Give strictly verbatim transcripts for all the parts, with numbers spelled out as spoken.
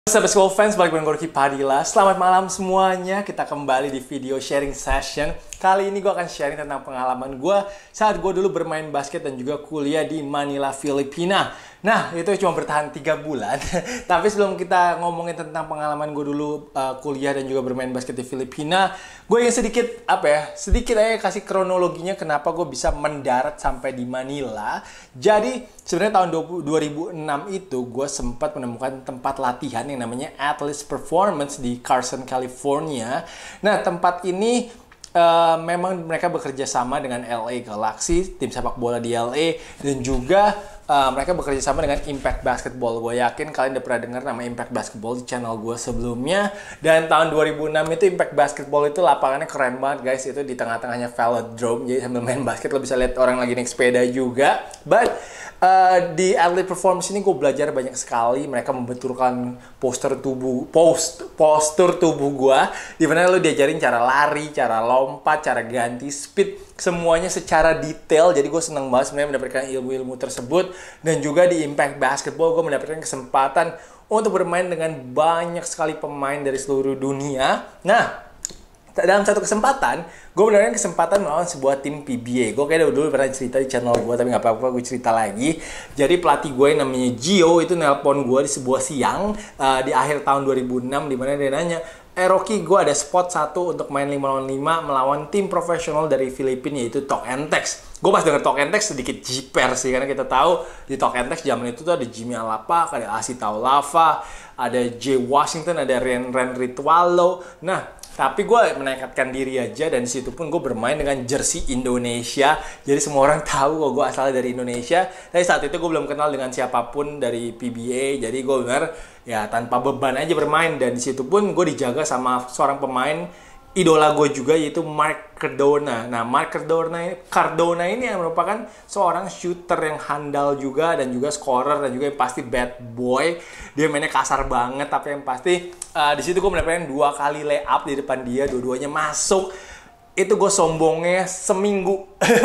Sahabat Basketball fans, balik dengan Gorky Padilla. Selamat malam semuanya. Kita kembali di video sharing session. Kali ini gue akan sharing tentang pengalaman gue saat gue dulu bermain basket dan juga kuliah di Manila, Filipina. Nah, itu cuma bertahan tiga bulan. Tapi sebelum kita ngomongin tentang pengalaman gue dulu uh, kuliah dan juga bermain basket di Filipina, gue ingin sedikit, apa ya, sedikit aja kasih kronologinya kenapa gue bisa mendarat sampai di Manila. Jadi, sebenarnya tahun dua ribu enam itu gue sempat menemukan tempat latihan yang namanya Atlas Performance di Carson, California. Nah, tempat ini Uh, memang mereka bekerja sama dengan L A Galaxy, tim sepak bola di L A, dan juga uh, mereka bekerja sama dengan Impact Basketball. Gue yakin kalian udah pernah dengar nama Impact Basketball di channel gue sebelumnya. Dan tahun dua ribu enam itu Impact Basketball itu lapangannya keren banget guys. Itu di tengah-tengahnya velodrome, jadi sambil main basket lo bisa lihat orang lagi naik sepeda juga. But Uh, di Athlete Performance ini gue belajar banyak sekali. Mereka membenturkan postur tubuh, post, postur tubuh gue, dimana lo diajarin cara lari, cara lompat, cara ganti speed, semuanya secara detail. Jadi gue seneng banget sebenarnya mendapatkan ilmu-ilmu tersebut. Dan juga di Impact Basketball gue mendapatkan kesempatan untuk bermain dengan banyak sekali pemain dari seluruh dunia. Nah, dalam satu kesempatan, gue mendapatkan kesempatan melawan sebuah tim P B A. Gue kayaknya dulu pernah cerita di channel gue, tapi gak apa-apa, gue cerita lagi. Jadi pelatih gue yang namanya Gio itu nelpon gue di sebuah siang uh, di akhir tahun dua ribu enam, dimana dia nanya, eh Rocky, gue ada spot satu untuk main lima lawan lima melawan tim profesional dari Filipina, yaitu Tok and Tex. Gue pas denger Tok and Tex sedikit jiper sih, karena kita tahu di Tok and Tex zaman itu tuh ada Jimmy Alapak, ada Asi Taulava, ada Jay Washington, ada Ren Ren Ritualo. Nah, tapi gue menekatkan diri aja, dan disitu pun gue bermain dengan jersey Indonesia. Jadi semua orang tahu kalau gue asalnya dari Indonesia. Tapi saat itu gue belum kenal dengan siapapun dari P B A. Jadi gue benar ya tanpa beban aja bermain. Dan disitu pun gue dijaga sama seorang pemain idola gue juga, yaitu Mark Cardona. Nah, Mark Cardona ini, Cardona ini yang merupakan seorang shooter yang handal juga, dan juga scorer, dan juga yang pasti bad boy. Dia mainnya kasar banget, tapi yang pasti uh, di situ gue mendapatkan dua kali layup di depan dia, dua-duanya masuk. Itu gue sombongnya seminggu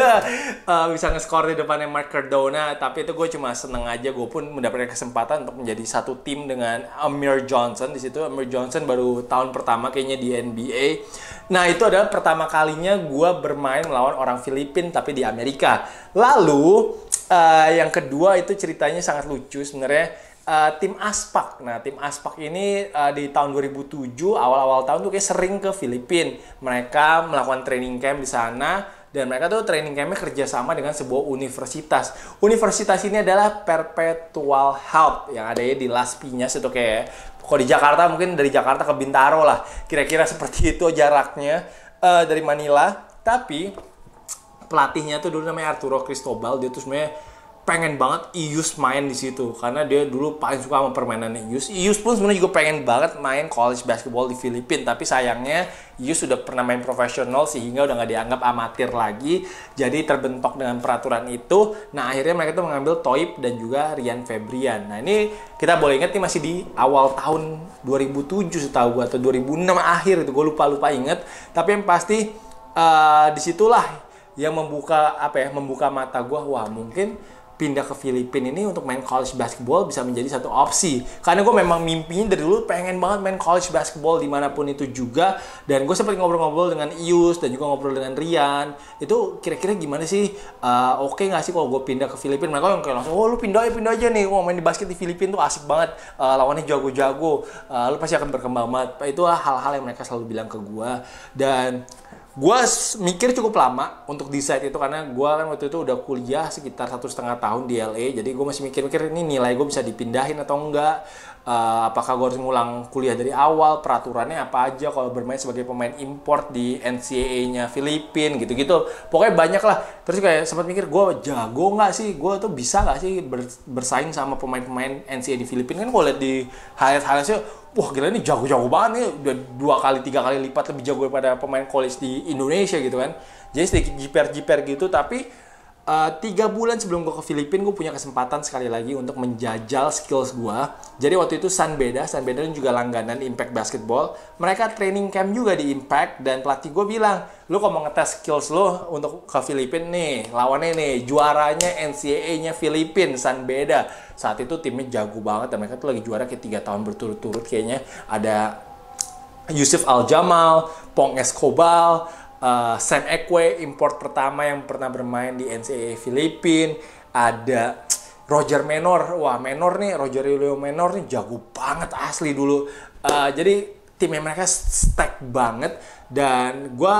uh, bisa nge-score di depannya Mark Cardona. Tapi itu gue cuma seneng aja. Gue pun mendapatkan kesempatan untuk menjadi satu tim dengan Amir Johnson. Di situ Amir Johnson baru tahun pertama kayaknya di N B A. Nah, itu adalah pertama kalinya gue bermain melawan orang Filipina tapi di Amerika. Lalu uh, yang kedua itu ceritanya sangat lucu sebenarnya. Uh, tim Aspak. Nah, tim Aspak ini uh, di tahun dua ribu tujuh, awal-awal tahun tuh kayak sering ke Filipina. Mereka melakukan training camp di sana, dan mereka tuh training campnya kerjasama dengan sebuah universitas. Universitas ini adalah Perpetual Health yang ada ya di Las Piñas. Itu kayak, kalau di Jakarta mungkin dari Jakarta ke Bintaro lah. Kira-kira seperti itu jaraknya uh, dari Manila. Tapi pelatihnya tuh dulu namanya Arturo Cristobal. Dia tuh sebenarnya pengen banget Ius main di situ, karena dia dulu paling suka sama permainannya Ius. Ius pun sebenarnya juga pengen banget main college basketball di Filipina, tapi sayangnya Ius sudah pernah main profesional sehingga udah nggak dianggap amatir lagi. Jadi terbentok dengan peraturan itu. Nah, akhirnya mereka tuh mengambil Toib dan juga Rian Febrian. Nah, ini kita boleh ingat nih masih di awal tahun dua ribu tujuh setahu gue, atau dua ribu enam akhir itu, gue lupa-lupa inget. Tapi yang pasti uh, disitulah yang membuka apa ya, membuka mata gue. Wah, mungkin pindah ke Filipina ini untuk main college basketball bisa menjadi satu opsi. Karena gue memang mimpinya dari dulu pengen banget main college basketball dimanapun itu juga. Dan gue sempat ngobrol-ngobrol dengan Ius dan juga ngobrol dengan Rian. Itu kira-kira gimana sih? Uh, Oke okay nggak sih kalau gue pindah ke Filipina? Mereka yang kayak langsung, oh lu pindah aja, pindah aja nih. Wah, main di basket di Filipina tuh asik banget. Uh, lawannya jago-jago. Uh, lu pasti akan berkembang banget. Itulah hal-hal yang mereka selalu bilang ke gue. Dan gue mikir cukup lama untuk decide itu, karena gue kan waktu itu udah kuliah sekitar satu setengah tahun di L A. Jadi gue masih mikir-mikir ini nilai gue bisa dipindahin atau enggak. Uh, apakah gue harus ngulang kuliah dari awal, peraturannya apa aja kalau bermain sebagai pemain import di N C A A-nya Filipina gitu-gitu. Pokoknya banyak lah. Terus kayak sempat mikir, gue jago nggak sih? Gue tuh bisa nggak sih bersaing sama pemain-pemain N C A A di Filipina? Kan gue liat di highlight-highlightnya, wah gila ini jago-jago banget nih, udah dua kali, tiga kali lipat lebih jago daripada pemain college di Indonesia gitu kan. Jadi sedikit jiper-jiper gitu, tapi Uh, tiga bulan sebelum gue ke Filipina, gue punya kesempatan sekali lagi untuk menjajal skills gue. Jadi waktu itu San Beda, San Beda juga langganan Impact Basketball. Mereka training camp juga di Impact, dan pelatih gue bilang, lu kalau mau ngetes skills lo untuk ke Filipina nih, lawannya nih, juaranya N C A A-nya Filipina, San Beda. Saat itu timnya jago banget, dan mereka tuh lagi juara kayak tiga tahun berturut-turut kayaknya. Ada Yusuf Al-Jamal, Pong Escobar, Uh, Sam Ekwe, import pertama yang pernah bermain di N C A A Filipina. Ada Roger Menor. Wah, Menor nih, Rogerio Menor nih jago banget asli dulu. Uh, jadi timnya mereka stack banget. Dan gue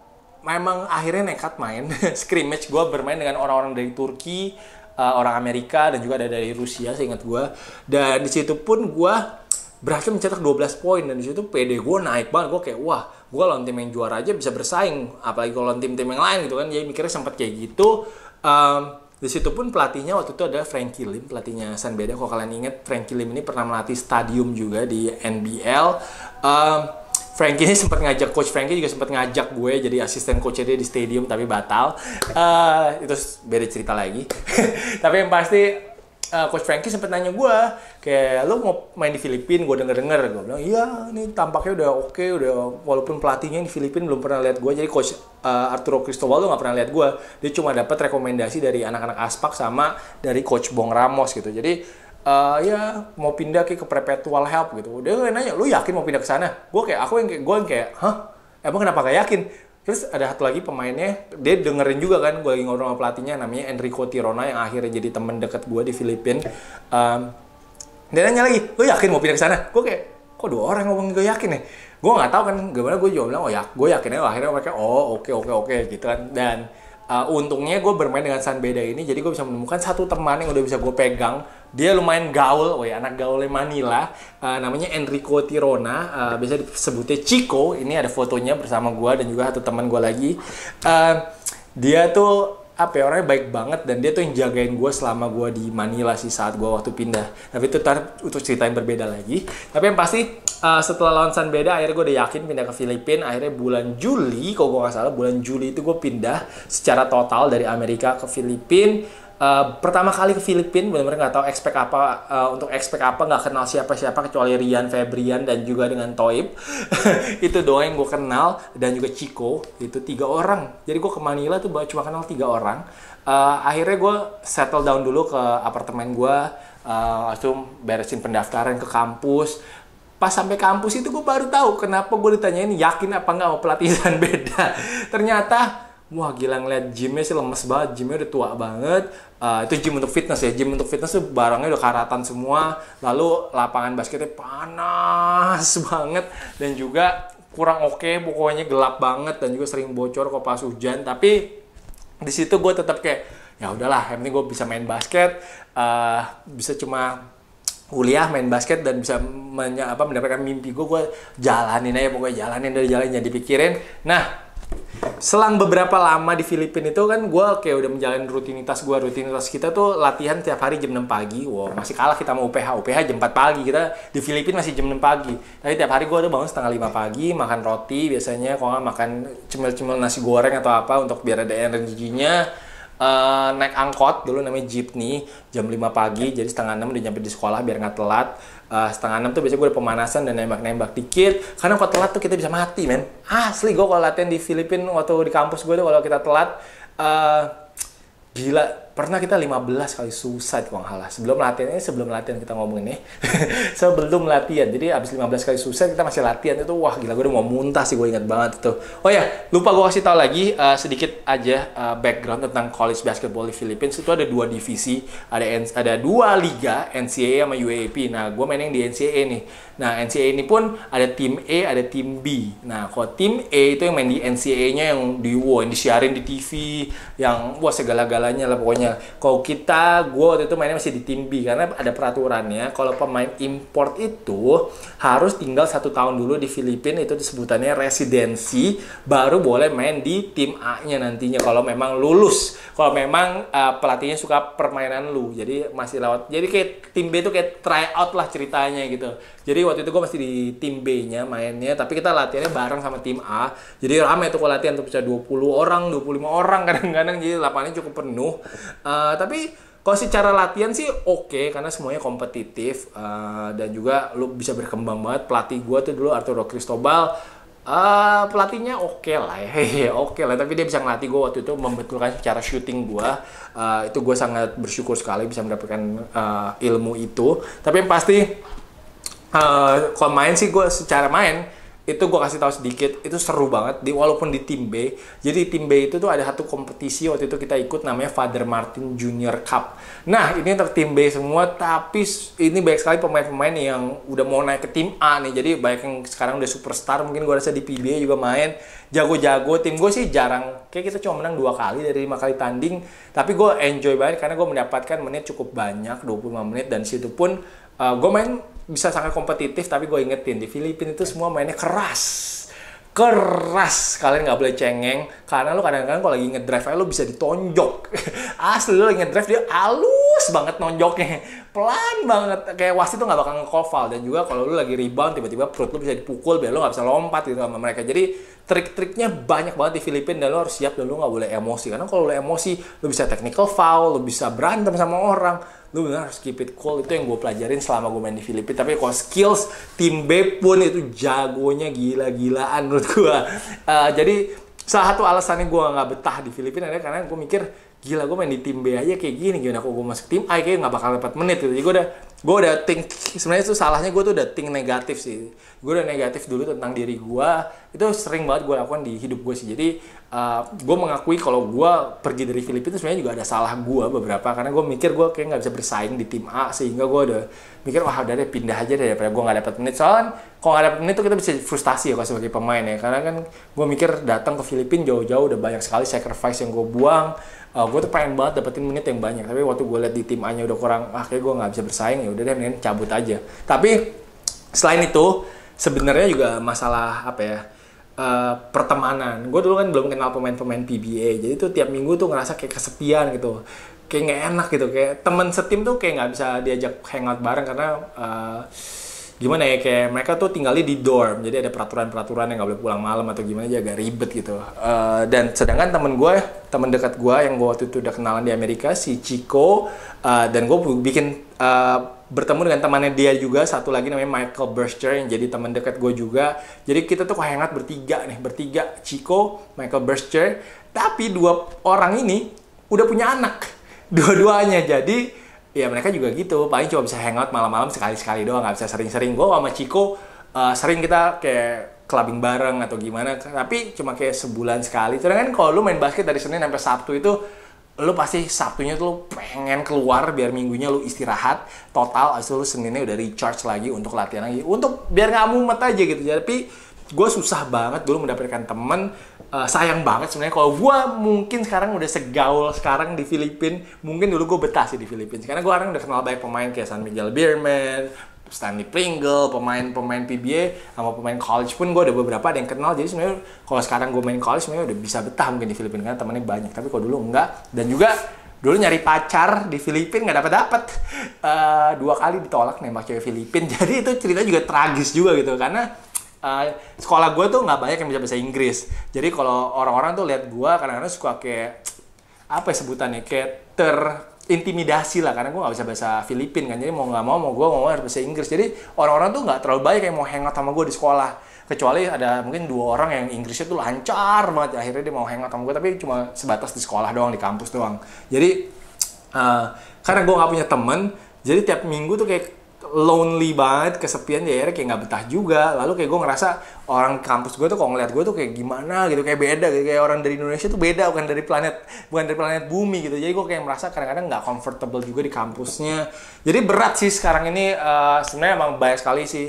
memang akhirnya nekat main. Scrimmage gue bermain dengan orang-orang dari Turki, uh, orang Amerika, dan juga ada dari Rusia seingat gue. Dan di situ pun gue berhasil mencetak dua belas poin, dan di situ P D gue naik banget. Gue kayak, wah, gue lawan tim yang juara aja bisa bersaing, apalagi kalau lawan tim-tim yang lain gitu kan. Jadi mikirnya sempat kayak gitu. Um, di situ pun pelatihnya waktu itu adalah Frankie Lim, pelatihnya San Beda. Kalau kalian ingat, Frankie Lim ini pernah melatih Stadium juga di N B L. Um, Frankie ini sempat ngajak, coach Frankie juga sempat ngajak gue jadi asisten coachnya dia di Stadium, tapi batal. Uh, itu beda cerita lagi. Tapi yang pasti, Uh, Coach Frankie sempat nanya gue, kayak, lu mau main di Filipina? Gue denger-denger. Gue bilang, iya, ini tampaknya udah oke, okay, udah, walaupun pelatihnya di Filipina belum pernah lihat gue. Jadi Coach uh, Arturo Cristobal tuh nggak pernah lihat gue. Dia cuma dapat rekomendasi dari anak-anak Aspak sama dari Coach Bong Ramos gitu. Jadi, uh, ya mau pindah ke Perpetual Help gitu. Dia nanya, lu yakin mau pindah ke sana? Gue kayak, aku yang kayak, gue yang kayak, hah? Emang kenapa gak yakin? Terus ada satu lagi pemainnya, dia dengerin juga kan, gue lagi ngobrol sama pelatihnya, namanya Enrico Tirona, yang akhirnya jadi teman dekat gue di Filipina. Um, dia nanya lagi, lo yakin mau pindah ke sana? Gue kayak, kok dua orang ngomong gue yakin ya? Gue nggak tahu kan, gimana gue jawab bilang, oh ya, gue yakin aja. Akhirnya mereka, oh oke oke oke gitu kan. Dan uh, untungnya gue bermain dengan San Beda ini, jadi gue bisa menemukan satu teman yang udah bisa gue pegang. Dia lumayan gaul, oh ya, anak gaulnya Manila, uh, namanya Enrico Tirona, uh, biasa disebutnya Chico. Ini ada fotonya bersama gue dan juga satu teman gue lagi. Uh, dia tuh apa ya, orangnya baik banget, dan dia tuh yang jagain gue selama gue di Manila sih saat gue waktu pindah. Tapi itu tar untuk cerita yang berbeda lagi. Tapi yang pasti uh, setelah lawan San Beda, akhirnya gue udah yakin pindah ke Filipina. Akhirnya bulan Juli, kalau gue nggak salah, bulan Juli itu gue pindah secara total dari Amerika ke Filipina. Uh, pertama kali ke Filipina, benar-benar nggak tahu expect apa, uh, untuk expect apa, nggak kenal siapa-siapa kecuali Rian Febrian dan juga dengan Toib. Itu doang yang gue kenal, dan juga Chico, itu tiga orang. Jadi gue ke Manila tuh cuma kenal tiga orang. Uh, akhirnya gue settle down dulu ke apartemen gue, uh, langsung beresin pendaftaran ke kampus. Pas sampai kampus itu gue baru tahu kenapa gue ditanyain yakin apa nggak mau pelatih San Beda. Ternyata, wah gila, ngeliat gymnya sih lemes banget, gymnya udah tua banget. Uh, itu gym untuk fitness ya, gym untuk fitness tuh barangnya udah karatan semua. Lalu lapangan basketnya panas banget, dan juga kurang oke, okay, pokoknya gelap banget, dan juga sering bocor kok pas hujan. Tapi di situ gue tetap kayak, ya udahlah, yang penting gue bisa main basket, uh, bisa cuma kuliah main basket dan bisa menya, apa, mendapatkan mimpi gue, gue jalanin aja, pokoknya jalanin dari jalan, jangan dipikirin. Nah, selang beberapa lama di Filipina itu kan gue kayak udah menjalani rutinitas gue. Rutinitas kita tuh latihan tiap hari jam enam pagi. Wow, masih kalah kita sama U P H. U P H jam empat pagi, kita di Filipina masih jam enam pagi. Tapi tiap hari gue tuh bangun setengah lima pagi, makan roti biasanya, kalau nggak makan cemil-cemil nasi goreng atau apa untuk biar ada energinya. Uh, naik angkot dulu namanya jeepney jam lima pagi, jadi setengah enam udah nyampe di sekolah biar nggak telat. Uh, setengah enam tuh biasanya gue udah pemanasan dan nembak-nembak dikit, karena kalau telat tuh kita bisa mati, men. Asli, gue kalau latihan di Filipina waktu di kampus gue tuh, kalau kita telat, uh, gila, pernah kita lima belas kali suicide kalau nggak salah. Sebelum latihan ini, sebelum latihan kita ngomongin nih. Sebelum latihan. Jadi abis lima belas kali suicide kita masih latihan itu, wah gila, gue udah mau muntah sih, gue ingat banget itu. Oh ya, lupa gue kasih tau lagi uh, sedikit aja uh, background tentang college basketball di Philippines. Itu ada dua divisi, ada ada dua liga, N C A A sama U A A P. Nah, gue main yang di N C A A nih. Nah, N C A A ini pun ada tim A, ada tim B. Nah, kalau tim A itu yang main di N C A A-nya yang di wow, yang disiarin di T V, yang wah segala-galanya lah pokoknya. contohnya, kalau kita, gue waktu itu mainnya masih di tim B karena ada peraturannya. Kalau pemain import itu harus tinggal satu tahun dulu di Filipina, itu disebutannya residensi, baru boleh main di tim A-nya nantinya. Kalau memang lulus, kalau memang uh, pelatihnya suka permainan lu, jadi masih lewat. Jadi kayak tim B itu kayak try out lah ceritanya gitu. Jadi waktu itu gue masih di tim B-nya mainnya, tapi kita latihannya bareng sama tim A. Jadi ramai tuh kalau latihan tuh bisa dua puluh orang, dua puluh lima orang kadang-kadang, jadi lapangannya cukup penuh. Uh, tapi kalau secara latihan sih oke, okay, karena semuanya kompetitif uh, dan juga lu bisa berkembang banget. Pelatih gue tuh dulu Arturo Cristobal, uh, pelatihnya oke okay lah ya, oke okay lah. Tapi dia bisa ngelatih gue waktu itu, membetulkan secara shooting gue. Uh, itu gue sangat bersyukur sekali bisa mendapatkan uh, ilmu itu. Tapi yang pasti Uh, kalau main sih gue secara main itu gue kasih tahu sedikit, itu seru banget di walaupun di tim B. Jadi tim B itu tuh ada satu kompetisi waktu itu kita ikut namanya Father Martin Junior Cup. Nah ini untuk tim B semua, tapi ini banyak sekali pemain-pemain yang udah mau naik ke tim A nih. Jadi banyak yang sekarang udah superstar, mungkin gue rasa di P B A juga main jago-jago. Tim gue sih jarang, kayak kita cuma menang dua kali dari lima kali tanding. Tapi gue enjoy banget karena gue mendapatkan menit cukup banyak, dua puluh lima menit, dan situ pun uh, gue main bisa sangat kompetitif. Tapi gue ingetin, di Filipina itu semua mainnya keras. Keras, kalian nggak boleh cengeng. Karena lo kadang-kadang kalau lagi ngedrive aja lo bisa ditonjok. Asli lo lagi ngedrive dia halus banget nonjoknya. Pelan banget. Kayak wasit tuh nggak bakal nge-call foul. Dan juga kalau lo lagi rebound, tiba-tiba perut lo bisa dipukul biar lo nggak bisa lompat gitu sama mereka. Jadi trik-triknya banyak banget di Filipina, dan lo harus siap dan lo nggak boleh emosi. Karena kalau lo emosi, lo bisa technical foul, lo bisa berantem sama orang. Lu benar harus keep it cool. Itu yang gue pelajarin selama gue main di Filipina. Tapi kalau skills tim B pun itu jagonya gila-gilaan menurut gue. Uh, jadi salah satu alasannya gue nggak betah di Filipina adalah karena gue mikir, gila gue main di tim B aja kayak gini, gimana kok gue masuk tim A kayak nggak bakal dapat menit gitu. Jadi gue udah gue udah think, sebenarnya itu salahnya gue tuh udah think negatif sih. Gue udah negatif dulu tentang diri gue. Itu sering banget gue lakukan di hidup gue sih. Jadi uh, gue mengakui kalau gue pergi dari Filipina sebenarnya juga ada salah gue beberapa, karena gue mikir gue kayak nggak bisa bersaing di tim A, sehingga gue udah mikir wah udah deh pindah aja deh daripada gue nggak dapat menit. Soalnya kalau nggak dapat menit tuh kita bisa frustasi ya kalau sebagai pemain ya, karena kan gue mikir datang ke Filipina jauh-jauh udah banyak sekali sacrifice yang gue buang. Uh, gue tuh pengen banget dapetin menit yang banyak, tapi waktu gue liat di tim A nya udah kurang, ah kayak gue nggak bisa bersaing, ya udah deh mending cabut aja. Tapi selain itu sebenarnya juga masalah apa ya, uh, pertemanan. Gue dulu kan belum kenal pemain-pemain P B A, jadi tuh tiap minggu tuh ngerasa kayak kesepian gitu, kayak nggak enak gitu, kayak temen setim tuh kayak nggak bisa diajak hangout bareng karena uh, gimana ya, kayak mereka tuh tinggalnya di dorm, jadi ada peraturan-peraturan yang nggak boleh pulang malam atau gimana aja, agak ribet gitu. Uh, dan sedangkan temen gue, temen dekat gue yang gue waktu itu udah kenalan di Amerika, si Chico, uh, dan gue bikin uh, bertemu dengan temannya dia juga, satu lagi namanya Michael Berster yang jadi teman dekat gue juga. Jadi kita tuh hangout bertiga nih, bertiga, Chico, Michael Berster, tapi dua orang ini udah punya anak, dua-duanya. Jadi ya mereka juga gitu, paling cuma bisa hangout malam-malam sekali-sekali doang, nggak bisa sering-sering. Gue sama Chico uh, sering kita kayak clubbing bareng atau gimana, tapi cuma kayak sebulan sekali. Terus kan kalau lu main basket dari Senin sampai Sabtu itu, lu pasti Sabtunya tuh lu pengen keluar biar minggunya lu istirahat total, asal lu Seninnya udah recharge lagi untuk latihan lagi, untuk biar nggak mumet aja gitu. Tapi gue susah banget dulu mendapatkan temen. Uh, sayang banget sebenarnya, kalau gue mungkin sekarang udah segaul sekarang di Filipina, mungkin dulu gue betah sih di Filipina, karena gue sekarang udah kenal banyak pemain kayak San Miguel Beerman, Stanley Pringle, pemain-pemain P B A, sama pemain college pun gue udah beberapa ada yang kenal. Jadi sebenarnya kalau sekarang gue main college sebenarnya udah bisa betah mungkin di Filipina karena temennya banyak. Tapi kalau dulu enggak. Dan juga dulu nyari pacar di Filipina nggak dapet dapet uh, dua kali ditolak nembak cewek Filipina. Jadi itu cerita juga tragis juga gitu, karena Uh, sekolah gue tuh nggak banyak yang bisa bahasa Inggris. Jadi kalau orang-orang tuh lihat gue kadang-kadang suka kayak apa ya sebutannya, kayak terintimidasi lah, karena gue nggak bisa bahasa Filipin kan. Jadi mau nggak mau mau gue ngomong harus bahasa Inggris. Jadi orang-orang tuh nggak terlalu banyak yang mau hangout sama gue di sekolah, kecuali ada mungkin dua orang yang Inggrisnya tuh lancar banget. Akhirnya dia mau hangout sama gue, tapi cuma sebatas di sekolah doang, di kampus doang. Jadi uh, karena gue nggak punya temen, jadi tiap minggu tuh kayak lonely banget, kesepian, ya akhirnya kayak nggak betah juga. Lalu kayak gue ngerasa orang kampus gue tuh kalau ngeliat gue tuh kayak gimana gitu, kayak beda gitu, kayak orang dari Indonesia tuh beda, bukan dari planet bukan dari planet bumi gitu. Jadi gue kayak merasa kadang-kadang nggak comfortable juga di kampusnya. Jadi berat sih sekarang ini, uh, sebenarnya emang banyak sekali sih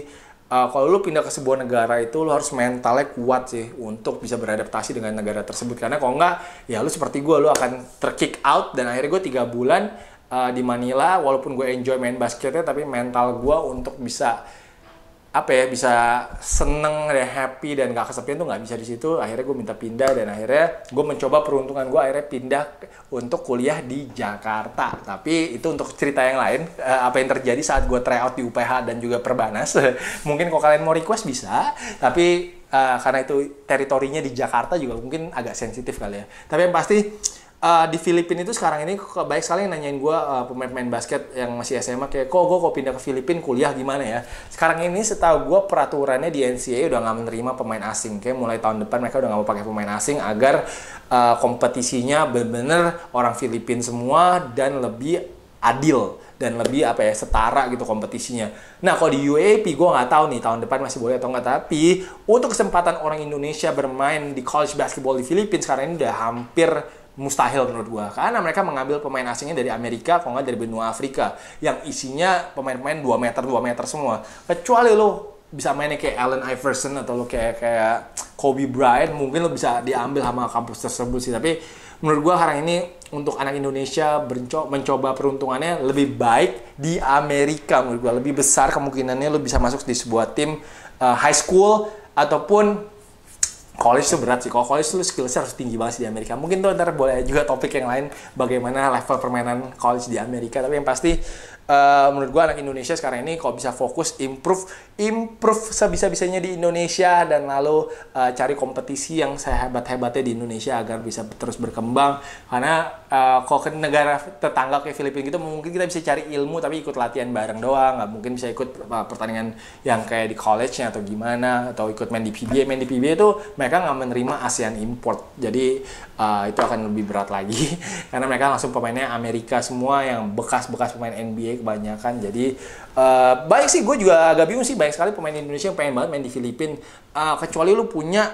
Uh, kalau lu pindah ke sebuah negara itu lu harus mentalnya kuat sih untuk bisa beradaptasi dengan negara tersebut, karena kalau nggak ya lu seperti gue, lu akan terkick out. Dan akhirnya gue tiga bulan uh, di Manila, walaupun gue enjoy main basketnya, tapi mental gue untuk bisa apa ya bisa seneng dan happy dan gak kesepian tuh nggak bisa di situ. Akhirnya gue minta pindah, dan akhirnya gue mencoba peruntungan gue akhirnya pindah untuk kuliah di Jakarta. Tapi itu untuk cerita yang lain, uh, apa yang terjadi saat gue try out di U P H dan juga Perbanas. Mungkin kalau kalian mau request bisa, tapi uh, karena itu teritorinya di Jakarta juga mungkin agak sensitif kali ya. Tapi yang pasti Uh, di Filipina itu sekarang ini banyak sekali yang nanyain gue, uh, pemain-pemain basket yang masih S M A, kayak kok gue kok pindah ke Filipina kuliah gimana ya. Sekarang ini setahu gue peraturannya di N C A A udah nggak menerima pemain asing, kayak mulai tahun depan mereka udah nggak mau pakai pemain asing agar uh, kompetisinya bener-bener orang Filipina semua dan lebih adil dan lebih apa ya setara gitu kompetisinya. Nah kalau di U A A P gue nggak tahu nih tahun depan masih boleh atau nggak, tapi untuk kesempatan orang Indonesia bermain di college basketball di Filipina sekarang ini udah hampir mustahil menurut gua, karena mereka mengambil pemain asingnya dari Amerika, kalau nggak dari benua Afrika, yang isinya pemain-pemain dua meter dua meter semua. Kecuali lo bisa mainnya kayak Allen Iverson atau lo kayak kayak Kobe Bryant, mungkin lo bisa diambil sama kampus tersebut sih. Tapi menurut gua sekarang ini untuk anak Indonesia mencoba peruntungannya lebih baik di Amerika. Menurut gua lebih besar kemungkinannya lo bisa masuk di sebuah tim uh, high school ataupun college. Itu berat sih. Kalau college itu skillsnya harus tinggi banget sih di Amerika. Mungkin tuh ntar boleh juga topik yang lain bagaimana level permainan college di Amerika. Tapi yang pasti uh, menurut gue anak Indonesia sekarang ini kalau bisa fokus improve improve sebisa-bisanya di Indonesia, dan lalu uh, cari kompetisi yang sehebat-hebatnya di Indonesia agar bisa terus berkembang. Karena uh, kalau ke negara tetangga kayak Filipina gitu mungkin kita bisa cari ilmu tapi ikut latihan bareng doang, nggak mungkin bisa ikut uh, pertandingan yang kayak di college-nya atau gimana, atau ikut main di P B A. Main di P B A itu mereka nggak menerima ASEAN import, jadi uh, itu akan lebih berat lagi karena mereka langsung pemainnya Amerika semua yang bekas-bekas pemain N B A kebanyakan. Jadi uh, baik sih, gue juga agak bingung sih, banyak sekali pemain Indonesia yang pengen banget main di Filipina, uh, kecuali lu punya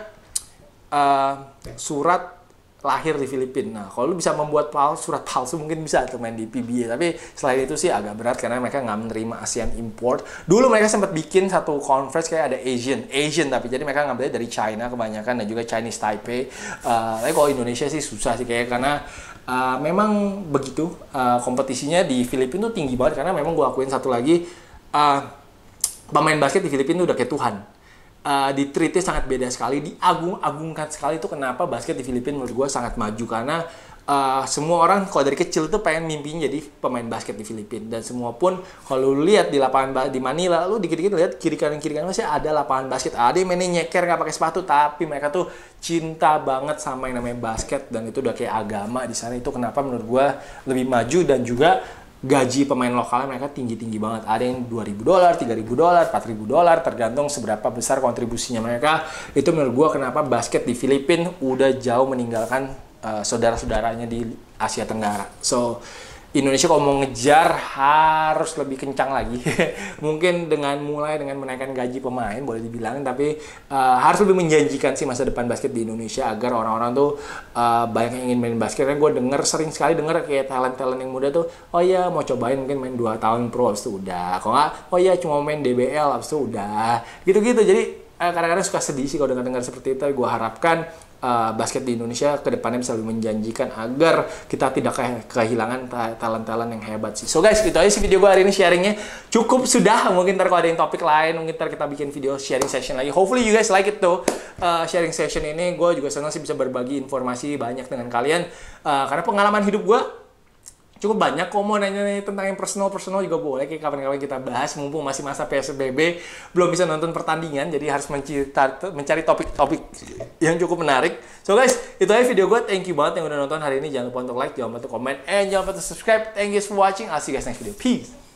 uh, surat lahir di Filipina. Nah, kalau lu bisa membuat palsu, surat palsu mungkin bisa tuh main di P B A. Tapi selain itu sih agak berat karena mereka nggak menerima ASEAN import. Dulu mereka sempat bikin satu conference kayak ada Asian, Asian tapi jadi mereka ngambilnya dari China kebanyakan dan juga Chinese Taipei. Uh, tapi kalau Indonesia sih susah sih kayak karena uh, memang begitu uh, kompetisinya di Filipina tuh tinggi banget, karena memang gue akuin satu lagi uh, pemain basket di Filipina udah kayak Tuhan. Uh, di treatnya sangat beda sekali, diagung-agungkan sekali. Itu kenapa basket di Filipina menurut gue sangat maju, karena uh, semua orang kalau dari kecil tuh pengen mimpinya jadi pemain basket di Filipina. Dan semua pun kalau lu lihat di lapangan di Manila, lu dikit-dikit lihat kiri kanan kiri kanan masih ada lapangan basket. Ada yang mainnya nyeker nggak pakai sepatu, tapi mereka tuh cinta banget sama yang namanya basket, dan itu udah kayak agama di sana. Itu kenapa menurut gue lebih maju, dan juga gaji pemain lokalnya mereka tinggi-tinggi banget. Ada yang dua ribu dolar, tiga ribu dolar, empat ribu dolar, tergantung seberapa besar kontribusinya mereka. Itu menurut gua kenapa basket di Filipina udah jauh meninggalkan uh, saudara-saudaranya di Asia Tenggara. So, Indonesia kalau mau ngejar harus lebih kencang lagi. Mungkin dengan mulai dengan menaikkan gaji pemain boleh dibilang, tapi uh, harus lebih menjanjikan sih masa depan basket di Indonesia agar orang-orang tuh uh, banyak yang ingin main basket. Karena gue denger sering sekali denger kayak talent-talent yang muda tuh, oh iya mau cobain mungkin main dua tahun pro habis itu udah. Kalau nggak, oh iya cuma main D B L habis itu udah. Gitu-gitu. Jadi uh, kadang-kadang suka sedih sih kalau dengar-dengar seperti itu. Gue harapkan Uh, basket di Indonesia ke depannya bisa lebih menjanjikan agar kita tidak ke kehilangan talent-talent yang hebat sih. So guys, itu aja sih video gue hari ini sharingnya. Cukup sudah, mungkin ntar kalau ada yang topik lain, mungkin ntar kita bikin video sharing session lagi. Hopefully you guys like it tuh, uh, sharing session ini. Gue juga senang sih bisa berbagi informasi banyak dengan kalian, uh, karena pengalaman hidup gue cukup banyak. Kok mau nanya-nanya tentang yang personal-personal juga boleh, kayak kapan-kapan kita bahas, mumpung masih masa P S B B, belum bisa nonton pertandingan, jadi harus mencari topik-topik yang cukup menarik. So guys, itu aja video gue. Thank you banget yang udah nonton hari ini. Jangan lupa untuk like, jangan lupa untuk comment, and jangan lupa untuk subscribe. Thank you for watching. I'll see you guys next video. Peace!